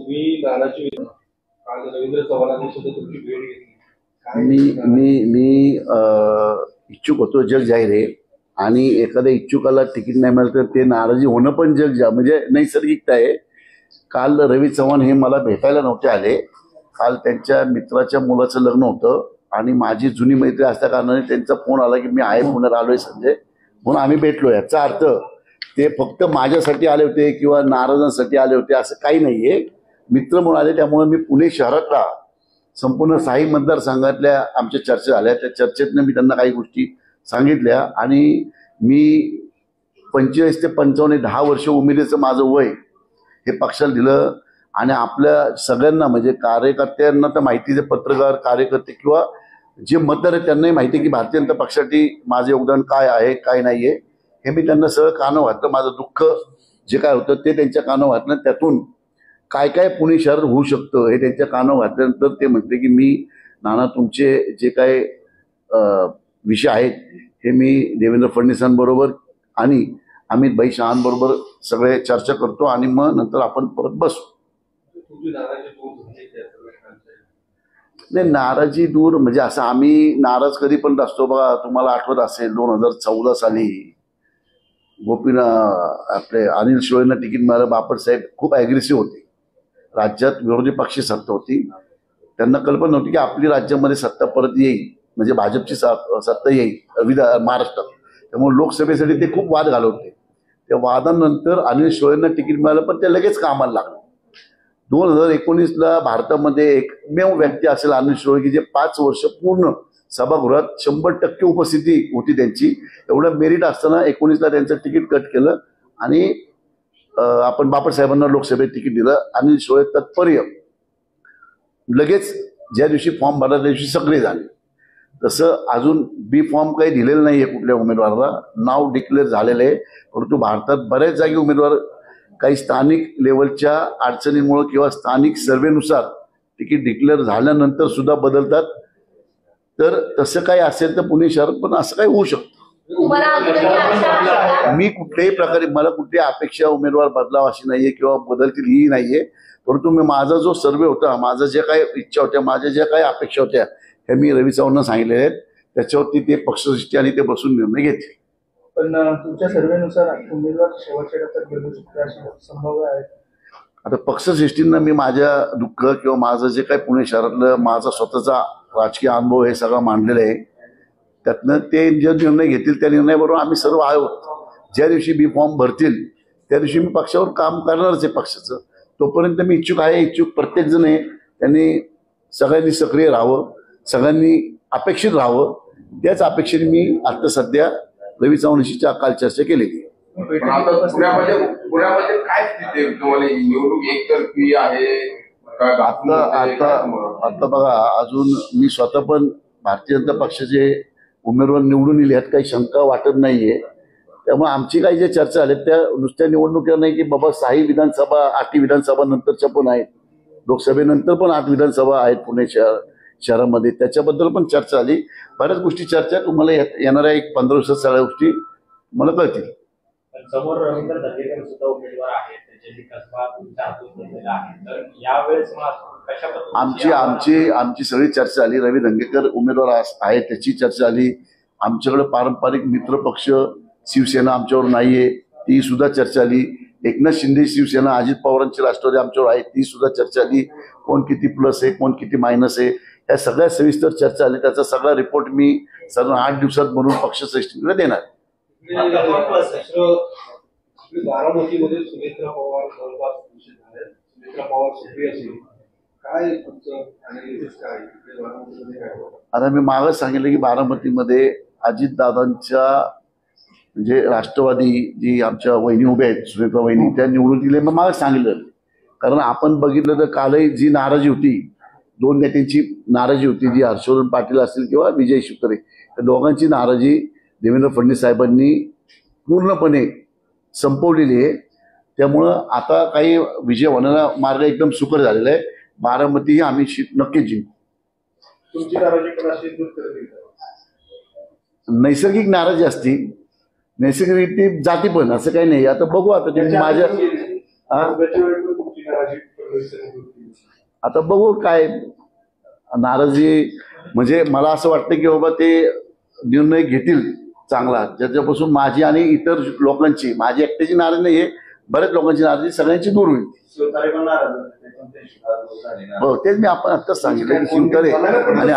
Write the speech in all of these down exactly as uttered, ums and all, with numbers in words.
तुम्ही नानाची काल रवींद्र चव्हाणांनी सुद्धा तुमची भेट घेतली। मी मी मी इच्छुक होतो जग जाहीर आहे आणि एखाद्या इच्छुकाला तिकीट नाही मिळालं तर ते नाराजी होणं पण जग जा म्हणजे नैसर्गिकता आहे। काल रवी चव्हाण हे मला भेटायला नव्हते आले। काल त्यांच्या मित्राच्या मुलाचं लग्न होतं आणि माझी जुनी मैत्री असल्या कारणाने त्यांचा फोन आला की मी आहे पुण्यात आलोय संजय म्हणून आम्ही भेटलो। याचा अर्थ ते फक्त माझ्यासाठी आले होते किंवा नाराजांसाठी आले होते असं काही नाहीये, मित्र म्हणून आले। त्यामुळे मी पुणे शहरातला संपूर्ण साई मतदारसंघातल्या आमच्या चर्चा झाल्या, त्या चर्चेतनं मी त्यांना काही गोष्टी सांगितल्या आणि मी पंचेचाळीस ते पंचावन्न दहा वर्ष उमेदीचं माझं वय हे पक्षाला दिलं आणि आपल्या सगळ्यांना म्हणजे कार्यकर्त्यांना तर माहिती आहे, पत्रकार कार्यकर्ते किंवा जे मतदार आहेत त्यांनाही माहिती आहे की भारतीय जनता पक्षासाठी माझं योगदान काय आहे काय नाहीये हे मी त्यांना सगळं कानं घातलं। माझं दुःख जे काय होतं ते त्यांच्या कानं घातलं, त्यातून काय काय पुणे शहर होऊ शकतं हे त्यांच्या कानं घातल्यानंतर ते म्हणते की मी नाना तुमचे जे काय विषय आहेत हे मी देवेंद्र फडणवीसांबरोबर आणि अमित भाई शहांबरोबर सगळे चर्चा करतो आणि मग नंतर आपण परत बसू। नाही नाराजी दूर म्हणजे असं आम्ही नाराज कधी पण असतो बघा। तुम्हाला आठवत असेल दोन हजार चौदा साली गोपीना आपले अनिल शिळेंना तिकीट मिळालं, बापट साहेब खूप ॲग्रेसिव्ह होते, राज्यात विरोधी पक्षी सत्ता होती, त्यांना कल्पना नव्हती की आपली राज्यामध्ये सत्ता परत येईल म्हणजे भाजपची सत्ता येईल विधान महाराष्ट्रात। त्यामुळे लोकसभेसाठी ते खूप वाद घालवते। त्या वादानंतर अनिल शिळेंना तिकीट मिळालं पण ते लगेच कामाला लागलं। दोन हजार एकोणीसला भारतामध्ये एकमेव व्यक्ती असेल अनिल शिळे की जे पाच वर्ष पूर्ण सभागृहात शंभर टक्के उपस्थिती होती त्यांची, एवढं मेरिट असताना एकोणीसला त्यांचं तिकीट कट केलं आणि आपण बापट साहेबांना लोकसभेत तिकीट दिलं। अनिल शिळे तत्पर्य लगेच ज्या दिवशी फॉर्म भरला त्या दिवशी सगळे झाले। तसं अजून बी फॉर्म काही दिलेलं नाहीये कुठल्या उमेदवाराला, नाव डिक्लेअर झालेलं आहे, परंतु भारतात बऱ्याच जागी उमेदवार काही स्थानिक लेवलच्या अडचणींमुळे किंवा स्थानिक सर्वेनुसार तिकीट डिक्लेअर झाल्यानंतर सुद्धा बदलतात। तर तसं काही असेल तर पुणे शहरात पण असं काही होऊ शकतं। मी कुठल्याही प्रकारे मला कुठली अपेक्षा उमेदवार बदलावा अशी नाहीये किंवा बदलतील ही नाहीये, परंतु मी माझा जो सर्वे होता, माझं जे काही इच्छा होत्या, माझ्या ज्या काही अपेक्षा होत्या हे मी रवी चव्हाणांना सांगितले आहेत, त्याच्यावरती ते पक्षश्रेष्ठी आणि ते बसून निर्णय घेतील। पण तुमच्या सर्वेनुसार उमेदवार शेवटच्या टप्प्यात बदलू शकतो अशी संभाव्य आहे। आता पक्षश्रेष्ठींना मी माझ्या दुःख किंवा माझं जे काही पुणे शहरातलं माझा स्वतःचा राजकीय अनुभव हे सगळं मांडलेलं आहे, त्यातनं ते जे निर्णय घेतील त्या निर्णयाबरोबर आम्ही सर्व आहोत। ज्या दिवशी बी फॉर्म भरतील त्या दिवशी मी पक्षावर काम करणारच आहे पक्षाचं, तोपर्यंत मी इच्छुक आहे। इच्छुक प्रत्येक जण आहे, त्यांनी सगळ्यांनी सक्रिय राहावं, सगळ्यांनी अपेक्षित राहावं। त्याच अपेक्षेने मी आता सध्या रवी चव्हाणांशी काल चर्चा केलेली। पुण्यामध्ये पुण्यामध्ये काय स्थिती तुम्हाला निवडणूक एकतर्फी आहे आता आता आता बघा, अजून मी स्वतः पण भारतीय जनता पक्षाचे उमेदवार निवडून येईल यात काही शंका वाटत नाहीये। त्यामुळे आमची काही ज्या चर्चा झाल्या त्या नुसत्या निवडणुकीवर नाही की बाबा साही विधानसभा आठी विधानसभा नंतरच्या पण आहेत, लोकसभेनंतर पण आठ विधानसभा आहेत पुणे शहर शहरामध्ये, त्याच्याबद्दल पण चर्चा झाली। बऱ्याच गोष्टी चर्चा तुम्हाला येणाऱ्या एक पंधरा दिवसात सगळ्या गोष्टी मला कळतील। समोर रवींद्र दंगेकर सुद्धा उमेदवार आहेत, त्याच्याशी कसबा तुमच्या हातून घेतलेला आहे, तर यावेळेस कशा पद्धतीने आमची आमची आमची सगळी चर्चा झाली। रवी दंगेकर उमेदवार आहेत त्याची चर्चा झाली। आमच्याकडे पारंपरिक मित्र पक्ष शिवसेना आमच्यावर नाहीये, ती सुद्धा चर्चा झाली। एकनाथ शिंदे शिवसेना, अजित पवारांची राष्ट्रवादी आमच्यावर आहे, ती सुद्धा चर्चा झाली। कोण किती प्लस आहे कोण किती मायनस आहे या सगळ्या सविस्तर चर्चा झाली। त्याचा सगळा रिपोर्ट मी साधारण आठ दिवसात बनवून पक्षश्रेष्ठींकडे देणार। बारामतीमध्ये सुनेत्रा पवार सुनेत्रा पवार सक्रिय असेल काय काय आता मी मागच सांगितलं की बारामतीमध्ये अजितदादांच्या म्हणजे राष्ट्रवादी जी आमच्या वहिनी उभ्या आहेत सुनेत्रा वहिनी त्या निवडून दिले, मग मागच सांगितलं। कारण आपण बघितलं तर कालही जी नाराजी होती, दोन नेत्यांची नाराजी होती, जी हर्षवर्धन पाटील असतील किंवा विजय शिवतरे, त्या दोघांची नाराजी देवेंद्र फडणवीस साहेबांनी पूर्णपणे संपवलेली आहे। त्यामुळं आता काही विजय होण्याचा मार्ग एकदम सुकर झालेला आहे। बारामती आम्ही नक्कीच जिंकू। तुमची नाराजी पण अशी दूर करतील? नैसर्गिक नाराजी असती, नैसर्गिक ती जाती पण असं काही नाही। आता बघू, आता तुम्ही माझ्या आता बघू काय नाराजी, म्हणजे मला असं वाटतं की बाबा ते निर्णय घेतील चांगला, ज्याच्यापासून माझी आणि इतर लोकांची, माझी एकट्याची नाराजी नाही आहे, बऱ्याच लोकांची नाराजी सगळ्यांची दूर होईल. हो तेच मी आपण आत्ताच सांगितलं की शिवतारे आणि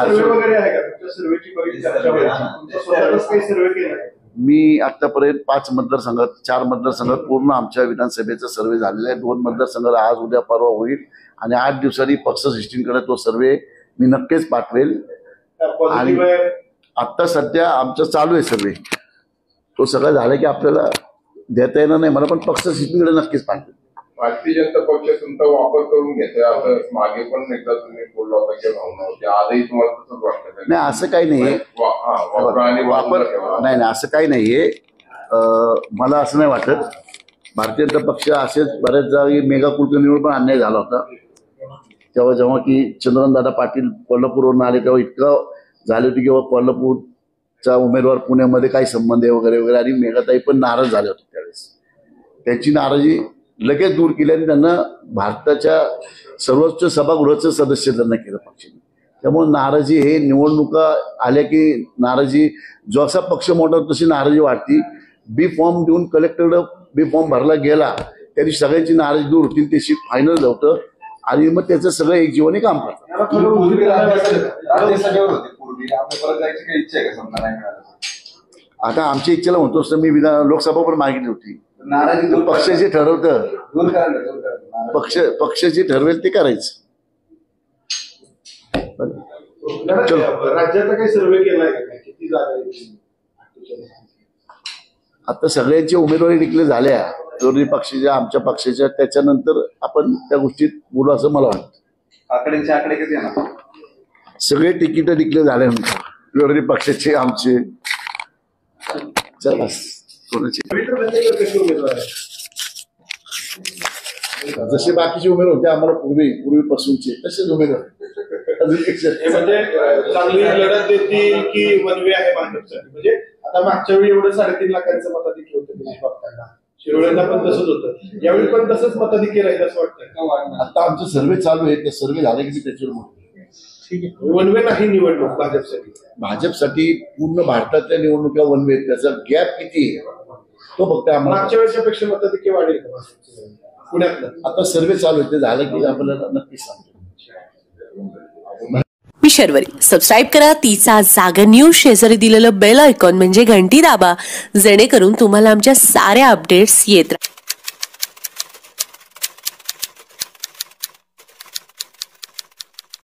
मी आतापर्यंत पाच मतदारसंघात, चार मतदारसंघात पूर्ण आमच्या विधानसभेचा सर्वे झालेला आहे. दोन मतदारसंघात आज उद्या परवा होईल आणि आठ दिवसांनी पक्ष सिस्टीमकडे तो सर्वे मी नक्कीच पाठवेल. आणि आता सध्या आमचं चालू आहे सर्वे, तो सगळं झालं की आपल्याला देता येणार नाही मला, पण पक्ष सिस्टीमकडे नक्कीच पाठवेल. भारतीय जनता पक्ष तुमचा वापर करून घेतोय असं मागे पण एकदा तुम्ही बोलला होता की भावना होती, आजही तुम्हाला तसंच वाटतं? नाही असं काही नाहीये, वापर नाही नाही असं काही नाहीये. मला असं नाही वाटत. भारतीय जनता पक्ष असेच बऱ्याच जागी मेगा कुलकर्णीवर पण अन्याय झाला होता, तेव्हा जेव्हा की चंद्रकांतदादा पाटील कोल्हापूरवरून आले तेव्हा इतकं झाले होते की कोल्हापूरचा उमेदवार पुण्यामध्ये काही संबंध आहे वगैरे वगैरे, आणि मेघाताई पण नाराज झाले होते त्यावेळेस. त्यांची नाराजी लगेच दूर केली आणि त्यांना भारताच्या सर्वोच्च सभागृहाचं सदस्य त्यांना केलं पक्षाने. त्यामुळे नाराजी हे निवडणुका आल्या की नाराजी, जसा पक्ष मोठा तशी नाराजी वाढती. बी फॉर्म देऊन कलेक्टरला बी फॉर्म भरला गेला तरी सगळ्यांची नाराजी दूर होती, त्याची फायनल होतं आणि मग त्याचं सगळं एक जीवनी काम करतं. आता आमच्या इच्छेला म्हणतो असं मी विधान लोकसभा पण मागितली होती. पक्ष जे ठरवतं, पक्ष पक्ष जे ठरवेल ते करायचं. राज्याचा काही सर्वे केलाय का? किती जागा? आता सगळ्यांची उमेदवारी डिक्लेअर झाल्या विरोधी पक्षाच्या, आमच्या पक्षाच्या, त्याच्यानंतर आपण त्या गोष्टीत बोलू असं मला वाटतं. आकड्यांचे आकडे किती येणार? सगळे तिकीट डिक्लेअर झाल्यानंतर विरोधी पक्षाचे, आमचे, चला कोणाचे जसे बाकीचे उमेदवार होते आम्हाला पूर्वी पूर्वीपासूनचे तसेच उमेदवार. म्हणजे चांगली लढत देतील की वनवे आहे भाजपसाठी? म्हणजे आता मागच्या वेळी एवढं साडेतीन लाखांचं मताधिक्य होतं दिनेश बाप्पांना, शिरोळ्यांना पण तसंच होतं, यावेळी पण तसंच मताधिक्य राहील असं वाटतं? आता आमचे सर्वे चालू आहे, ते सर्वे झाले की त्याच्यावर बोलतो. ठीक आहे. वनवे नाही निवडणूक भाजपसाठी? भाजपसाठी पूर्ण भारतातल्या निवडणुका वनवे, त्याचा गॅप किती आहे तो फक्त आम्हाला. मागच्या वेळेच्या पेक्षा मताधिक्य वाढेल का पुण्यातलं? आता सर्वे चालू आहे, ते झालं की आपल्याला नक्कीच सांगतो. मी शर्वरी. सबस्क्राईब करा तिचा जागर न्यूज. शेजारी दिलेलं बेल आयकॉन म्हणजे घंटी दाबा, जेणेकरून तुम्हाला आमच्या साऱ्या अपडेट्स येत राहतील.